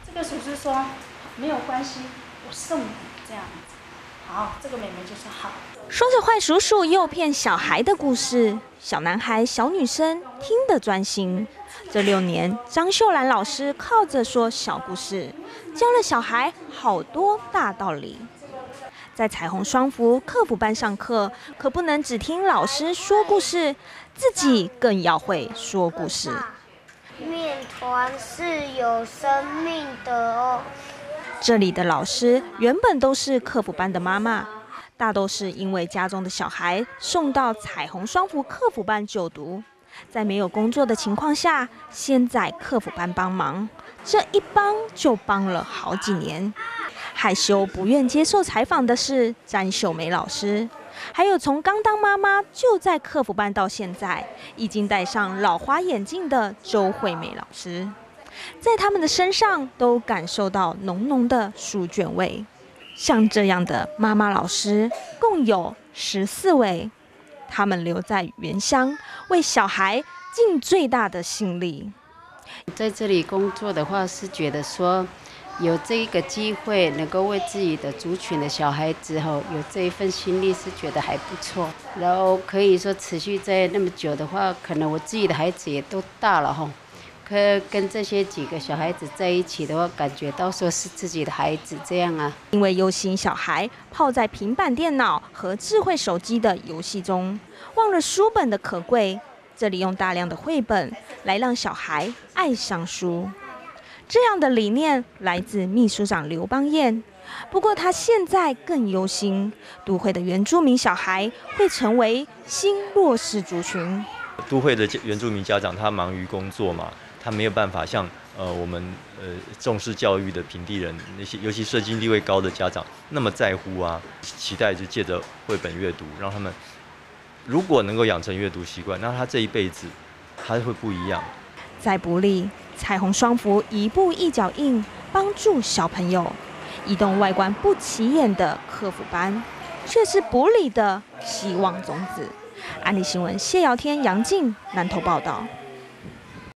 这个叔叔说没有关系，我送你这样子。好，这个妹妹就说好。 说着坏叔叔诱骗小孩的故事，小男孩、小女生听得专心。这6年，张秀兰老师靠着说小故事，教了小孩好多大道理。在彩虹双福客服班上课，可不能只听老师说故事，自己更要会说故事。 面团是有生命的哦。 这里的老师原本都是客服班的妈妈，大都是因为家中的小孩送到彩虹双福客服班就读，在没有工作的情况下，先在客服班帮忙，这一帮就帮了好几年。害羞不愿接受采访的是詹秀梅老师，还有从刚当妈妈就在客服班到现在已经戴上老花眼镜的周惠美老师。在他们的身上都感受到浓浓的书卷味。像这样的妈妈老师共有14位，他们留在原乡，为小孩尽最大的心力。 在这里工作的话，是觉得说有这一个机会，能够为自己的族群的小孩子有这一份心力，是觉得还不错。然后可以说持续在那么久的话，可能我自己的孩子也都大了哈。跟这些几个小孩子在一起的话，感觉到说是自己的孩子这样啊。 因为忧心小孩泡在平板电脑和智慧手机的游戏中，忘了书本的可贵，这里用大量的绘本来让小孩爱上书。这样的理念来自秘书长刘邦彦，不过他现在更忧心，都会的原住民小孩会成为新弱势族群。 都会的原住民家长他忙于工作嘛，他没有办法像我们重视教育的平地人那些，尤其社经地位高的家长那么在乎啊，期待就借着绘本阅读，让他们如果能够养成阅读习惯，那他这一辈子他会不一样。 在埔里，彩虹双福一步一脚印，帮助小朋友移动外观不起眼的客服班，却是埔里的希望种子。安利新闻谢瑶天、杨静南投报道。